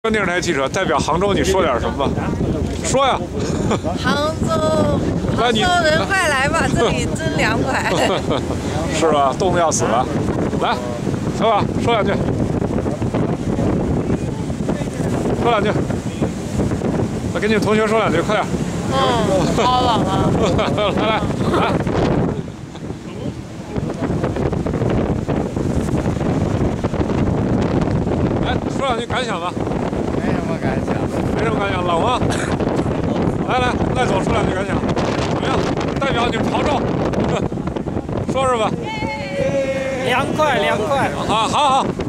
电视台记者代表杭州，你说点什么吧？说呀！ 杭州人快来吧，这里真凉快。 是吧？冻得要死了。来，小宝说两句。说两句。来，跟你同学说两句，快点。 好冷啊！ 来。来，说两句感想吧。 没什么感想。 没什么感想，冷吗？来，赖总说两句感想，怎么样？代表你们潮州，说说吧。 凉快。 好。